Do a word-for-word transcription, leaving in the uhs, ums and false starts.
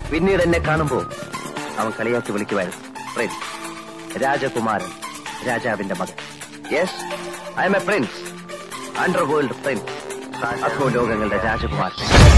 പിന്നീട് എന്നെ കാണുമ്പോൾ അവൻ കളിയാക്കി വിളിക്കുമായിരുന്നു പ്രിൻസ്, രാജകുമാരൻ, രാജാവിന്റെ മകൻ. Yes, I am a prince, under world prince, അധോ ലോകങ്ങളുടെ രാജകുമാരൻ.